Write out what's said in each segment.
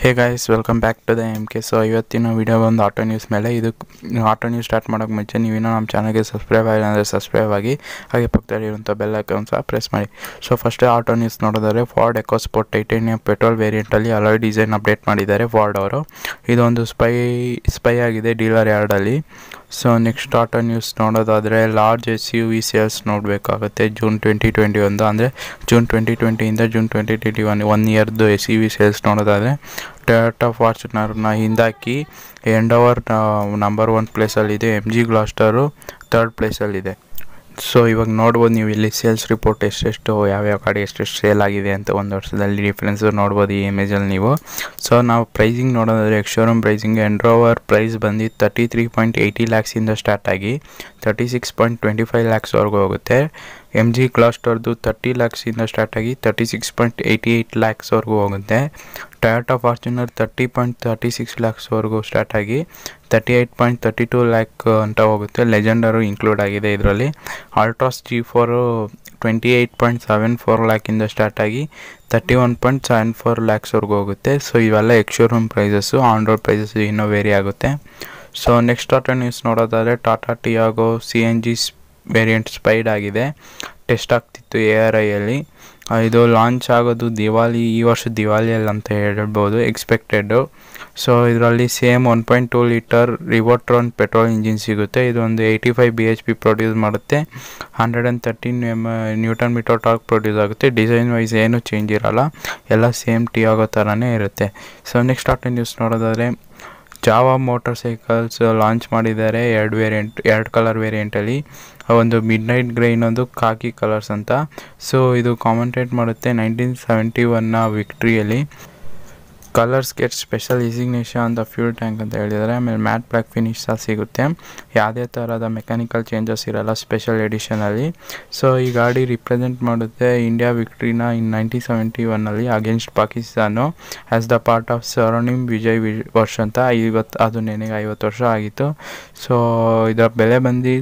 Hey guys, welcome back to the MK. So ಇವತ್ತಿನ video ಒಂದು auto news ಮೇಲೆ. ಇದು ಆಟೋ ನ್ಯೂಸ್ ಸ್ಟಾರ್ಟ್ ಮಾಡೋಕೆ ಮುಂಚೆ ನೀವಿನ್ನೂ ನಮ್ಮ ಚಾನಲ್ಗೆ ಸಬ್ಸ್ಕ್ರೈಬ್ ಆಗಿಲ್ಲ ಅಂದರೆ ಸಬ್ಸ್ಕ್ರೈಬ್ ಆಗಿ, ಹಾಗೆ ಪಕ್ಕದಲ್ಲಿರುವಂಥ ಬೆಲ್ ಐಕಾನ್ ಸಹ ಪ್ರೆಸ್ ಮಾಡಿ. ಸೊ ಫಸ್ಟ್ ಆಟೋ ನ್ಯೂಸ್ ನೋಡಿದರೆ ಫಾರ್ಡ್ ಎಕೋಸ್ಪೋರ್ಟ್ ಟೈಟೇನಿಯಂ ಪೆಟ್ರೋಲ್ ವೇರಿಯಂಟಲ್ಲಿ ಅಲಾಯ್ ಡಿಸೈನ್ ಅಪ್ಡೇಟ್ ಮಾಡಿದ್ದಾರೆ ಫಾರ್ಡ್ ಅವರು. ಇದೊಂದು ಸ್ಪೈ ಆಗಿದೆ ಡೀಲರ್ ಯಾರ್ಡಲ್ಲಿ. ಸೊ ನೆಕ್ಸ್ಟ್ ಆಟೋ ನ್ಯೂಸ್ ನೋಡೋದಾದರೆ ಲಾರ್ಜ್ SUV ಸೇಲ್ಸ್ ನೋಡಬೇಕಾಗುತ್ತೆ ಜೂನ್ 2021 ಅಂದರೆ ಜೂನ್ 2020ಇಂದ ಜೂನ್ 2021 1 ಇಯರ್ದು SUV ಸೇಲ್ಸ್ ನೋಡೋದಾದರೆ ಟೊಯೋಟಾ ಫಾರ್ಚುನರ್ನ ಹಿಂದಾಕಿ ಎಂಡೋವರ್ ನಂಬರ್ 1 ಪ್ಲೇಸಲ್ಲಿದೆ, MG ಗ್ಲಾಸ್ಟರು 3rd ಪ್ಲೇಸಲ್ಲಿದೆ. ಸೊ ಇವಾಗ ನೋಡ್ಬೋದು ನೀವು ಇಲ್ಲಿ ಸೇಲ್ಸ್ ರಿಪೋರ್ಟ್ ಎಷ್ಟೆಷ್ಟು ಯಾವ್ಯಾವ ಗಾಡಿ ಎಷ್ಟೆಷ್ಟು ಸೇಲ್ ಆಗಿದೆ ಅಂತ ಒಂದು ವರ್ಷದಲ್ಲಿ ಡಿಫ್ರೆನ್ಸು ನೋಡ್ಬೋದು ಈ ಇಮೇಜಲ್ಲಿ ನೀವು. ಸೊ ನಾವು ಪ್ರೈಸಿಂಗ್ ನೋಡೋದಾದರೆ ಎಕ್ಸ್-ಶೋರೂಮ್ ಪ್ರೈಸಿಂಗ್ ಎಂಡ್ರೋವರ್ ಪ್ರೈಸ್ ಬಂದು 33.80 ಲ್ಯಾಕ್ಸಿಂದ ಸ್ಟಾರ್ಟ್ ಆಗಿ 36.25 ಲ್ಯಾಕ್ಸ್ವರೆಗೂ ಹೋಗುತ್ತೆ. MG ಕ್ಲಾಸ್ಟರ್ದು 30 ಲ್ಯಾಕ್ಸಿಂದ ಸ್ಟಾರ್ಟ್ ಆಗಿ 36.88 ಲ್ಯಾಕ್ಸ್ವರೆಗೂ ಹೋಗುತ್ತೆ. ಟೊಯೋಟಾ ಫಾರ್ಚುನರ್ 30.36 ಲ್ಯಾಕ್ಸ್ವರೆಗೂ ಸ್ಟಾರ್ಟ್ ಆಗಿ 38.32 ಲ್ಯಾಕ್ ಅಂತ ಹೋಗುತ್ತೆ. ಲೆಜೆಂಡರು ಇನ್ಕ್ಲೂಡ್ ಆಗಿದೆ ಇದರಲ್ಲಿ. ಅಲ್ಟ್ರಾಸ್ G4 28.74 ಲ್ಯಾಕಿಂದ ಸ್ಟಾರ್ಟ್ ಆಗಿ 31.74 ಲ್ಯಾಕ್ಸ್ವರೆಗೂ ಹೋಗುತ್ತೆ. ಸೊ ಇವೆಲ್ಲ ex showroom prices, on road prices ಇನ್ನೂ ವೇರಿ ಆಗುತ್ತೆ. ಸೊ ನೆಕ್ಸ್ಟ್ ಆಟೋ ನ್ಯೂಸ್ ನೋಡೋದಾದರೆ Tata Tiago CNG variant spied ಆಗಿದೆ. ಟೆಸ್ಟ್ ಆಗ್ತಿತ್ತು ARIಯಲ್ಲಿ. ಇದು ಲಾಂಚ್ ಆಗೋದು ಈ ವರ್ಷ ದಿವಾಲಿಯಲ್ಲಿ ಅಂತ ಹೇಳ್ಬೋದು ಎಕ್ಸ್ಪೆಕ್ಟೆಡ್ಡು. ಸೊ ಇದರಲ್ಲಿ same 1.2 litre Revotron petrol engine ಸಿಗುತ್ತೆ. ಇದೊಂದು 85 bhp ಪ್ರೊಡ್ಯೂಸ್ ಮಾಡುತ್ತೆ. 113 ನ್ಯೂಟನ್ ಮೀಟರ್ ಟಾರ್ಕ್ ಪ್ರೊಡ್ಯೂಸ್ ಆಗುತ್ತೆ. ಡಿಸೈನ್ ವೈಸ್ ಏನೂ ಚೇಂಜ್ ಇರೋಲ್ಲ, ಎಲ್ಲ ಸೇಮ್ ಟಿಯಾಗೋ ಥರನೇ ಇರುತ್ತೆ. ಸೊ ನೆಕ್ಸ್ಟ್ ಆಟೋ ನ್ಯೂಸ್ ನೋಡೋದಾದರೆ ಜಾವಾ ಮೋಟರ್ ಸೈಕಲ್ಸ್ ಲಾಂಚ್ ಮಾಡಿದ್ದಾರೆ 2 ಕಲರ್ ವೇರಿಯಂಟಲ್ಲಿ. ಒಂದು ಮಿಡ್ ನೈಟ್ ಗ್ರೇ, ಇನ್ನೊಂದು ಕಾಕಿ ಕಲರ್ಸ್ ಅಂತ. ಸೊ ಇದು ಕಾಮೆಂಟೇಟ್ ಮಾಡುತ್ತೆ 1971ನ ವಿಕ್ಟ್ರಿಯಲ್ಲಿ. ಕಲರ್ಸ್ ಗೆಟ್ ಸ್ಪೆಷಲ್ ಇಸಿಗ್ನೇಷನ್ ಆನ್ ದ ಫ್ಯೂಲ್ ಟ್ಯಾಂಕ್ ಅಂತ ಹೇಳಿದ್ದಾರೆ. ಆಮೇಲೆ ಮ್ಯಾಟ್ ಬ್ಲ್ಯಾಕ್ ಫಿನಿಶ್ ಸಹ ಸಿಗುತ್ತೆ. ಯಾವುದೇ ಥರದ ಮೆಕ್ಯಾನಿಕಲ್ ಚೇಂಜಸ್ ಇರೋಲ್ಲ ಸ್ಪೆಷಲ್ ಎಡಿಷನಲ್ಲಿ. ಸೊ ಈ ಗಾಡಿ ರಿಪ್ರೆಸೆಂಟ್ ಮಾಡುತ್ತೆ ಇಂಡಿಯಾ ವಿಕ್ಟ್ರಿನ 1971ನಲ್ಲಿ against Pakistan as the part of Swarnim Vijay Varsh ಅಂತ. ಅದು ನೆನೆಗೆ 50 ವರ್ಷ ಆಗಿತ್ತು. ಸೊ ಇದರ ಬೆಲೆ ಬಂದು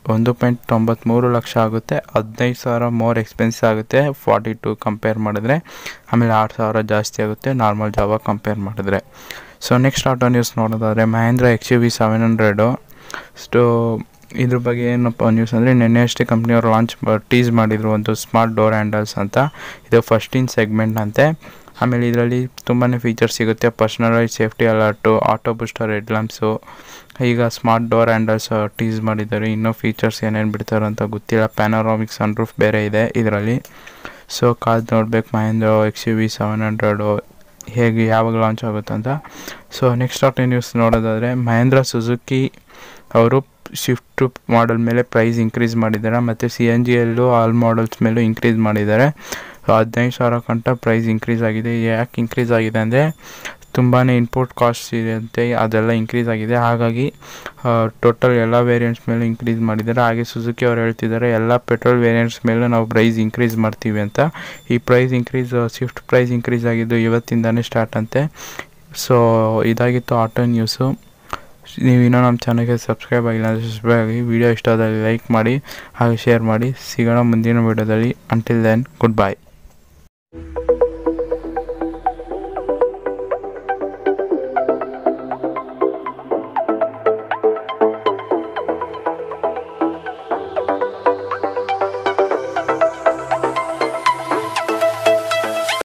1.93 ಲಕ್ಷ ಆಗುತ್ತೆ. 15,000 ಮೋರ್ ಎಕ್ಸ್ಪೆನ್ಸಿವ್ ಆಗುತ್ತೆ 42 ಕಂಪೇರ್ ಮಾಡಿದ್ರೆ. ಆಮೇಲೆ 6,000 ಜಾಸ್ತಿ ಆಗುತ್ತೆ ನಾರ್ಮಲ್ ಜಾವಾ ಕಂಪೇರ್ ಮಾಡಿದ್ರೆ. ಸೊ ನೆಕ್ಸ್ಟ್ ಆಟೋ ನ್ಯೂಸ್ ನೋಡೋದಾದರೆ ಮಹೇಂದ್ರ XUV700. ಸೊ ಇದ್ರ ಬಗ್ಗೆ ಏನಪ್ಪ ನ್ಯೂಸ್ ಅಂದರೆ ನೆನ್ನೆ ಅಷ್ಟೇ ಕಂಪ್ನಿಯವರು ಟೀಸ್ ಮಾಡಿದರು ಒಂದು ಸ್ಮಾರ್ಟ್ ಡೋರ್ ಹ್ಯಾಂಡಲ್ಸ್ ಅಂತ. ಇದು ಫಸ್ಟ್ ಇನ್ ಸೆಗ್ಮೆಂಟ್ ಅಂತೆ. ಆಮೇಲೆ ಇದರಲ್ಲಿ ತುಂಬಾ ಫೀಚರ್ಸ್ ಸಿಗುತ್ತೆ. Personalise safety alert, auto booster head lamps, ಈಗ ಸ್ಮಾರ್ಟ್ ಡೋರ್ ಹ್ಯಾಂಡಲ್ಸ್ ಟೀಸ್ ಮಾಡಿದ್ದಾರೆ. ಇನ್ನೂ ಫೀಚರ್ಸ್ ಏನೇನು ಬಿಡ್ತಾರೆ ಅಂತ ಗೊತ್ತಿಲ್ಲ. ಪ್ಯಾನೋರಾಮಿಕ್ ಸನ್ರೂಫ್ ಬೇರೆ ಇದೆ ಇದರಲ್ಲಿ. ಸೊ ಕಾದು ನೋಡ್ಬೇಕು ಮಹೇಂದ್ರ XUV700 ಹೇಗೆ ಯಾವಾಗ ಲಾಂಚ್ ಆಗುತ್ತೆ ಅಂತ. ಸೊ ನೆಕ್ಸ್ಟ್ ಆಟೋ ನ್ಯೂಸ್ ನೋಡೋದಾದರೆ ಮಹೇಂದ್ರ ಸುಜುಕಿ ಅವರು ಶಿಫ್ಟ್ ಮಾಡೆಲ್ ಮೇಲೆ ಪ್ರೈಸ್ ಇನ್ಕ್ರೀಸ್ ಮಾಡಿದ್ದಾರೆ. ಮತ್ತು CNGಯಲ್ಲೂ ಆಲ್ ಮಾಡಲ್ಸ್ ಮೇಲೂ ಇನ್ಕ್ರೀಸ್ ಮಾಡಿದ್ದಾರೆ. 15,000 ಗಂಟ ಪ್ರೈಸ್ ಇನ್ಕ್ರೀಸ್ ಆಗಿದೆ. ಯಾಕೆ ಇನ್ಕ್ರೀಸ್ ಆಗಿದೆ ಅಂದರೆ ತುಂಬಾ ಇನ್ಪುಟ್ ಕಾಸ್ಟ್ ಇರುತ್ತೆ, ಅದೆಲ್ಲ ಇನ್ಕ್ರೀಸ್ ಆಗಿದೆ. ಹಾಗಾಗಿ ಟೋಟಲ್ ಎಲ್ಲ ವೇರಿಯಂಟ್ಸ್ ಮೇಲೂ ಇನ್ಕ್ರೀಸ್ ಮಾಡಿದ್ದಾರೆ. ಹಾಗೆ ಸುಜುಕಿ ಅವರು ಹೇಳ್ತಿದ್ದಾರೆ ಎಲ್ಲ ಪೆಟ್ರೋಲ್ ವೇರಿಯಂಟ್ಸ್ ಮೇಲೂ ನಾವು ಪ್ರೈಸ್ ಇನ್ಕ್ರೀಸ್ ಮಾಡ್ತೀವಿ ಅಂತ. ಈ price increase Swift price increase ಆಗಿದ್ದು ಇವತ್ತಿಂದನೇ ಸ್ಟಾರ್ಟ್ ಅಂತೆ. ಸೊ ಇದಾಗಿತ್ತು ಆಟೋ ನ್ಯೂಸು. ನೀವು ಇನ್ನೂ ನಮ್ಮ ಚಾನಲ್ಗೆ ಸಬ್ಸ್ಕ್ರೈಬ್ ಆಗಿಲ್ಲ ಅಂದರೆ ಸಬ್ಸ್ಕ್ರೈಬ್ ಆಗಿ, ವಿಡಿಯೋ ಇಷ್ಟ ಆದಲ್ಲಿ ಲೈಕ್ ಮಾಡಿ ಹಾಗೆ ಶೇರ್ ಮಾಡಿ. ಸಿಗೋಣ ಮುಂದಿನ ವಿಡಿಯೋದಲ್ಲಿ. Until then good by.